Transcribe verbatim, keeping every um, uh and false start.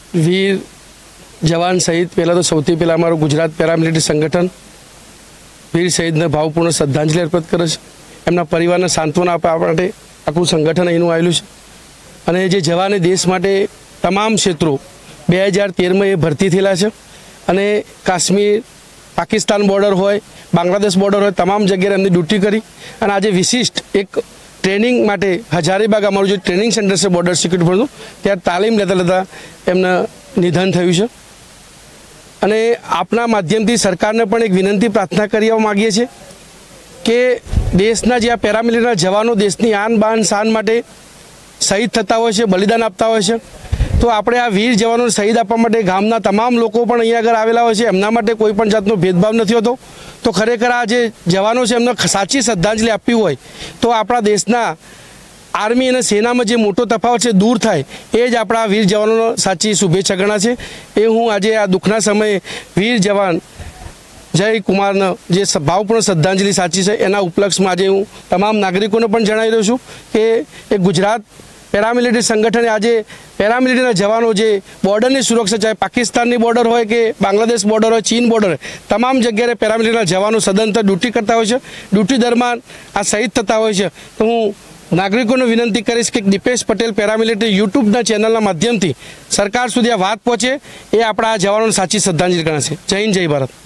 વીર જવાન શહીદ પહેલાં તો સૌથી પહેલાં અમારું ગુજરાત પેરામિલિટરી સંગઠન વીર શહીદને ભાવપૂર્ણ શ્રદ્ધાંજલિ અર્પિત કરે છે। એમના પરિવારને સાંત્વના આપવા માટે આખું સંગઠન અહીંનું આવેલું છે અને જે જવાને દેશ માટે તમામ ક્ષેત્રો બે હજાર તેરમાં એ ભરતી થયેલા છે અને કાશ્મીર પાકિસ્તાન બોર્ડર હોય બાંગ્લાદેશ બોર્ડર હોય તમામ જગ્યાએ એમની ડ્યુટી કરી અને આજે વિશિષ્ટ એક ટ્રેનિંગ માટે હજારીબાગ અમારું જે ટ્રેનિંગ સેન્ટર છે બોર્ડર સિક્યુરિટી ફોર્સનું ત્યાં તાલીમ લેતા લેતા એમનું નિધન થયું છે અને આપના માધ્યમથી સરકારને પણ એક વિનંતી પ્રાર્થના કરવા માગીએ છીએ કે દેશના જે આ પેરામિલિટરીના જવાનો દેશની આન બાન શાન માટે શહીદ થતા હોય છે બલિદાન આપતા હોય છે તો આપણે આ વીર જવાનોને શહીદ આપવા માટે ગામના તમામ લોકો પણ અહીંયા આગળ આવેલા હોય છે એમના માટે કોઈ પણ જાતનો ભેદભાવ નથી હોતો તો ખરેખર આ જે જવાનો છે એમને સાચી શ્રદ્ધાંજલિ આપવી હોય તો આપણા દેશના આર્મી અને સેનામાં જે મોટો તફાવત છે દૂર થાય એ જ આપણા વીર જવાનોનો સાચી શુભેચ્છા ગણાશે। એ હું આજે આ દુઃખના સમયે વીર જવાન જય કુમારને જે ભાવપૂર્ણ શ્રદ્ધાંજલિ સાચી છે એના ઉપલક્ષમાં આજે હું તમામ નાગરિકોને પણ જણાવી રહ્યો છું કે એ ગુજરાત પેરામિલિટરી સંગઠને આજે પેરામિલિટરીના જવાનો જે બોર્ડરની સુરક્ષા ચાહે પાકિસ્તાનની બોર્ડર હોય કે બાંગ્લાદેશ બોર્ડર હોય ચીન બોર્ડર હોય તમામ જગ્યાએ પેરામિલિટરીના જવાનો સદંતર ડ્યુટી કરતા હોય છે। ડ્યુટી દરમિયાન આ શહીદ થતા હોય છે તો હું નાગરિકોને વિનંતી કરીશ કે દીપેશ પટેલ પેરામિલિટરી યુટ્યુબના ચેનલના માધ્યમથી સરકાર સુધી આ વાત પહોંચે એ આપણા જવાનોને સાચી શ્રદ્ધાંજલિ ગણાશે। જય હિન્દ જય ભારત।